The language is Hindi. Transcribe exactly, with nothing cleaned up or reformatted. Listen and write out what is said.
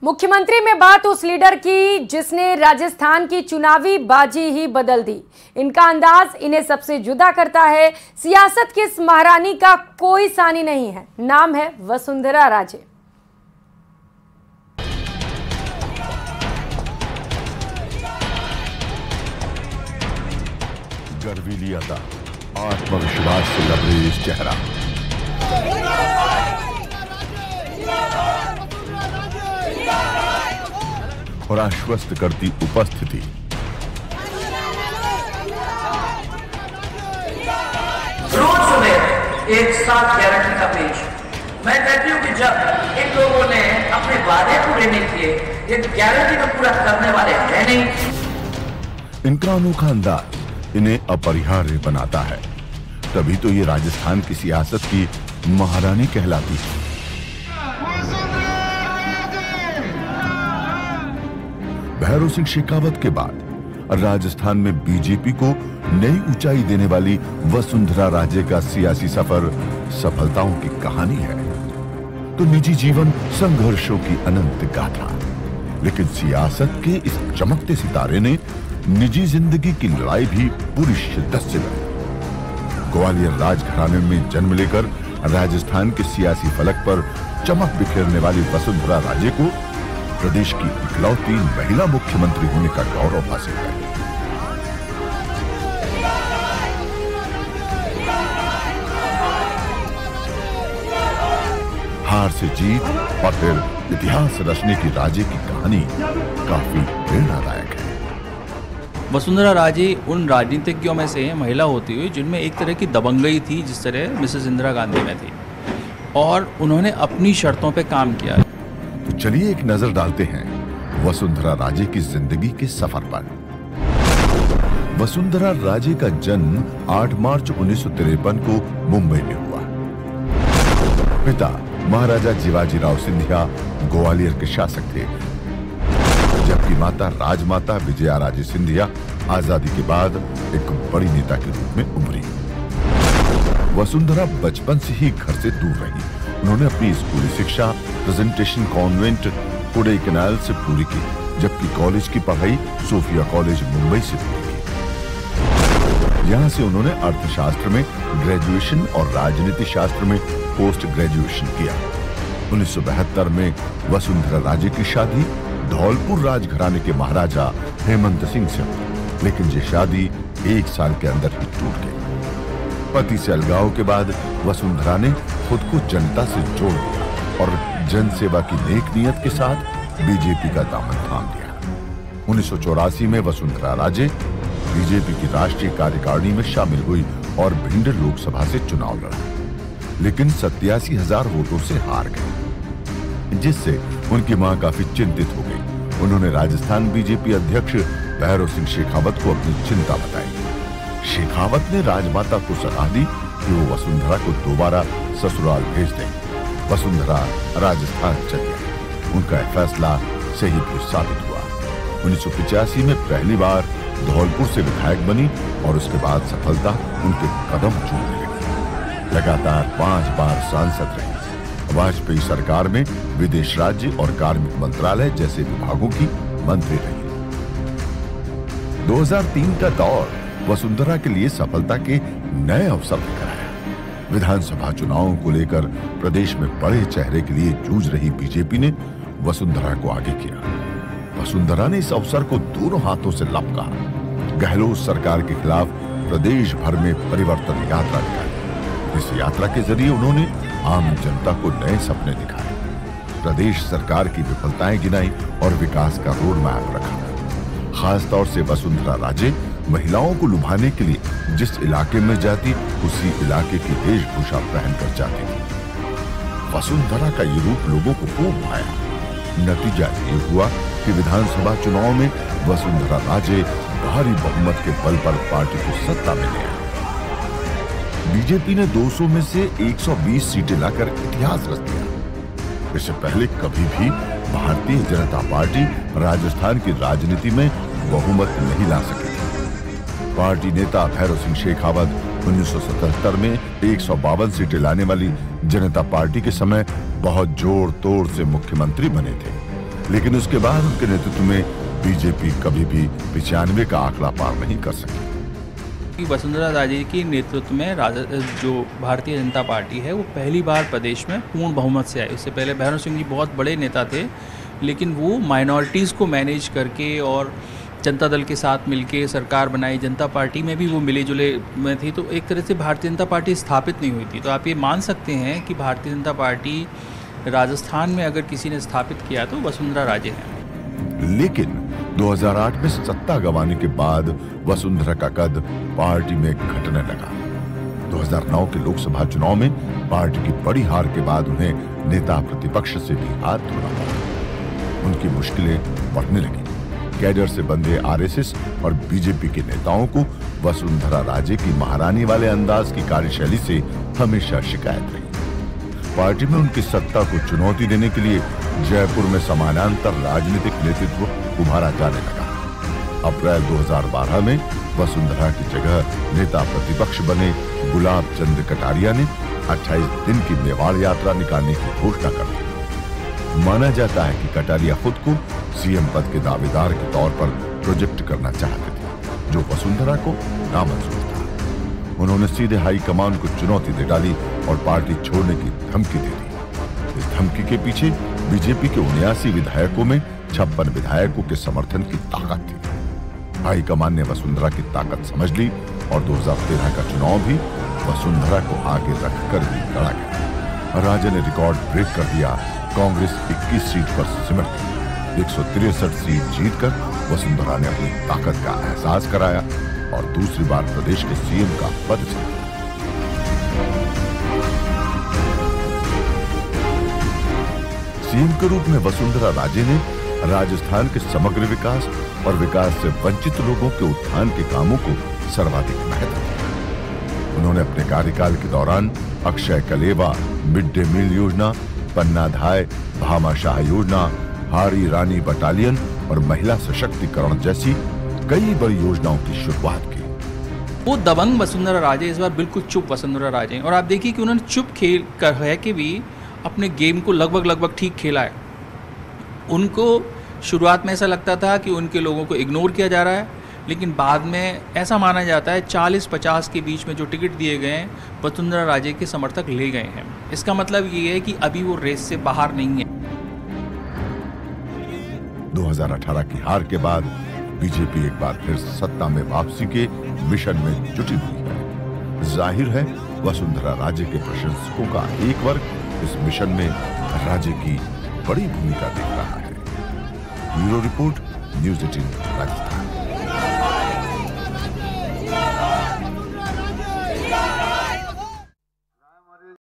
मुख्यमंत्री में बात उस लीडर की जिसने राजस्थान की चुनावी बाजी ही बदल दी। इनका अंदाज इन्हें सबसे जुदा करता है। सियासत की इस महारानी का कोई सानी नहीं है। नाम है वसुंधरा राजे। गर्वीली अदा, आत्मविश्वास से लबरेज चेहरा, और आश्वस्त करती उपस्थिति। रोज सुबह एक साथ गारंटी का पेश। मैं कहती हूँ कि जब इन लोगों ने अपने वादे पूरे नहीं किए, ये गारंटी को पूरा करने वाले हैं नहीं। इनका अनोखा अंदाज इन्हें अपरिहार्य बनाता है। तभी तो ये राजस्थान की सियासत की महारानी कहलाती है। भैरव सिंह शेखावत के बाद राजस्थान में बीजेपी को नई ऊंचाई देने वाली वसुंधरा राजे का सियासी सफर सफलताओं की कहानी है तो निजी जीवन संघर्षों की अनंत गाथा। लेकिन सियासत के इस चमकते सितारे ने निजी जिंदगी की लड़ाई भी पूरी शिद्दत से लड़ी। ग्वालियर राजघराने में जन्म लेकर राजस्थान के सियासी फलक पर चमक बिखेरने वाली वसुंधरा राजे को प्रदेश की इकलौती महिला मुख्यमंत्री होने का गौरव हासिल है। हार से जीत और फिर इतिहास रचने की राजे की कहानी काफी प्रेरणादायक है। वसुंधरा राजे उन राजनीतिज्ञों में से महिला होती हुई जिनमें एक तरह की दबंगई थी, जिस तरह मिसेस इंदिरा गांधी में थी, और उन्होंने अपनी शर्तों पे काम किया। तो चलिए एक नजर डालते हैं वसुंधरा राजे की जिंदगी के सफर पर। वसुंधरा राजे का जन्म आठ मार्च उन्नीस सौ तिरपन को मुंबई में हुआ। पिता महाराजा जीवाजीराव सिंधिया ग्वालियर के शासक थे, जबकि माता राजमाता विजया राजे सिंधिया आजादी के बाद एक बड़ी नेता के रूप में उभरी। वसुंधरा बचपन से ही घर से दूर रही। उन्होंने अपनी स्कूली शिक्षा प्रेजेंटेशन कॉन्वेंट कोडाईकनाल से पूरी की, जबकि कॉलेज की पढ़ाई सोफिया कॉलेज मुंबई से पूरी की। यहां से उन्होंने अर्थशास्त्र में ग्रेजुएशन और राजनीति शास्त्र में पोस्ट ग्रेजुएशन किया। उन्नीस सौ बहत्तर में वसुंधरा राजे की शादी धौलपुर राजघराने के महाराजा हेमंत सिंह से हुई, लेकिन ये शादी एक साल के अंदर ही टूट गई। पति से अलगाव के बाद वसुंधरा ने खुद को जनता से जोड़ दिया और जनसेवा की नेक नियत के साथ बीजेपी का दामन थाम लिया। उन्नीस सौ चौरासी में वसुंधरा राजे बीजेपी की राष्ट्रीय कार्यकारिणी में शामिल हुई और भिंड लोकसभा से चुनाव लड़ा, लेकिन सत्तासी हजार वोटों से हार गए, जिससे उनकी मां काफी चिंतित हो गई। उन्होंने राजस्थान बीजेपी अध्यक्ष भैरव सिंह शेखावत को अपनी चिंता बताई। शेखावत ने राजमाता को सलाह दी कि वो वसुंधरा को दोबारा ससुराल भेज दें। वसुंधरा राजस्थान चली आई। उनका फैसला सही भी साबित हुआ। उन्नीस सौ पिचासी में पहली बार धौलपुर से विधायक बनी और उसके बाद सफलता उनके कदम चूमने लगी। लगातार पांच बार सांसद रही। वाजपेयी सरकार में विदेश राज्य और कार्मिक मंत्रालय जैसे विभागों की मंत्री रही। दो हज़ार तीन का दौर वसुंधरा के लिए सफलता के नए अवसर लेकर आया। विधानसभा चुनावों को लेकर प्रदेश में बड़े चेहरे के लिए जूझ रही बीजेपी ने वसुंधरा को आगे किया। वसुंधरा ने इस अवसर को दोनों हाथों से लपका। गहलोत सरकार के खिलाफ प्रदेश भर में परिवर्तन यात्रा निकाली। इस यात्रा के जरिए उन्होंने आम जनता को नए सपने दिखाए, प्रदेश सरकार की विफलताएं गिनाई और विकास का रोड मैप रखा। खासतौर से वसुंधरा राजे महिलाओं को लुभाने के लिए जिस इलाके में जाती उसी इलाके की वेशभूषा पहनकर जाती थी। वसुंधरा का ये रूप लोगों को खूब भाया। नतीजा ये हुआ कि विधानसभा चुनाव में वसुंधरा राजे भारी बहुमत के बल पर पार्टी को सत्ता में ले आई। बीजेपी ने दो सौ में से एक सौ बीस सीटें लाकर इतिहास रच दिया। इससे पहले कभी भी भारतीय जनता पार्टी राजस्थान की राजनीति में बहुमत नहीं ला सकी थी। पार्टी नेता भैरव सिंह शेखावत उन्नीस सौ सतहत्तर में एक सौ बावन सीटें लाने वाली जनता पार्टी के समय बहुत जोर तोड़ से मुख्यमंत्री बने थे। लेकिन उसके बाद उनके नेतृत्व में बीजेपी कभी भी पिचानवे का आंकड़ा पार नहीं कर सकी। वसुंधरा राजे के नेतृत्व में जो भारतीय जनता पार्टी है वो पहली बार प्रदेश में पूर्ण बहुमत से आई। उससे पहले भैरव सिंह जी बहुत बड़े नेता थे, लेकिन वो माइनॉरिटीज़ को मैनेज करके और जनता दल के साथ मिलके सरकार बनाई। जनता पार्टी में भी वो मिले जुले में थी, तो एक तरह से भारतीय जनता पार्टी स्थापित नहीं हुई थी। तो आप ये मान सकते हैं कि भारतीय जनता पार्टी राजस्थान में अगर किसी ने स्थापित किया तो वसुंधरा राजे हैं। लेकिन दो हज़ार आठ में सत्ता गंवाने के बाद वसुंधरा का कद पार्टी में घटने लगा। दो हज़ार नौ के लोकसभा चुनाव में पार्टी की बड़ी हार के बाद उन्हें नेता प्रतिपक्ष से भी हाथ धोना पड़ा। उनकी मुश्किलें बढ़ने लगी। कैडर से बंधे आरएसएस और बीजेपी के नेताओं को वसुंधरा राजे की महारानी वाले अंदाज की कार्यशैली से हमेशा शिकायत रही। पार्टी में उनकी सत्ता को चुनौती देने के लिए जयपुर में समानांतर राजनीतिक नेतृत्व उभारा जाने लगा। अप्रैल दो हज़ार बारह में वसुंधरा की जगह नेता प्रतिपक्ष बने गुलाब चंद कटारिया ने अट्ठाईस दिन की मेवाड़ यात्रा निकालने की घोषणा कर दी। माना जाता है कि कटारिया खुद को सीएम पद के दावेदार के तौर पर प्रोजेक्ट करना चाहते थे, जो वसुंधरा को नामंजूर था। उन्होंने सीधे हाईकमान को चुनौती दे डाली और पार्टी छोड़ने की धमकी दे दी। इस धमकी के पीछे बीजेपी के उन्यासी विधायकों में छप्पन विधायकों के समर्थन की ताकत थी। हाईकमान ने वसुंधरा की ताकत समझ ली और दो हज़ार तेरह का चुनाव भी वसुंधरा को आगे रखकर ही लड़ा गया। राजे ने रिकॉर्ड ब्रेक कर दिया। कांग्रेस इक्कीस सीट पर सिमट गई। एक सौ तिरसठ सीट जीतकर वसुंधरा ने अपनी ताकत का एहसास कराया और दूसरी बार प्रदेश के सीएम का पद जीता। सीएम के रूप में वसुंधरा राजे ने राजस्थान के समग्र विकास और विकास से वंचित लोगों के उत्थान के कामों को सर्वाधिक महत्व दिया। उन्होंने अपने कार्यकाल के दौरान अक्षय कलेवा, मिड डे मील योजना, पन्ना धाय, भामाशाह योजना, हारी रानी बटालियन और महिला सशक्तिकरण जैसी कई बड़ी योजनाओं की शुरुआत की। वो दबंग वसुंधरा राजे इस बार बिल्कुल चुप वसुंधरा राजे, और आप देखिए कि उन्होंने चुप खेल कर है कि भी अपने गेम को लगभग लगभग ठीक खेला है। उनको शुरुआत में ऐसा लगता था कि उनके लोगों को इग्नोर किया जा रहा है, लेकिन बाद में ऐसा माना जाता है चालीस पचास के बीच में जो टिकट दिए गए हैं वसुंधरा राजे के समर्थक ले गए हैं। इसका मतलब ये है कि अभी वो रेस से बाहर नहीं है। दो हज़ार अठारह की हार के बाद बीजेपी एक बार फिर सत्ता में वापसी के मिशन में जुटी हुई है। जाहिर है वसुंधरा राजे के प्रशंसकों का एक वर्ग इस मिशन में राजे की बड़ी भूमिका देख रहा है। Bureau report, news eighteen Rajasthan.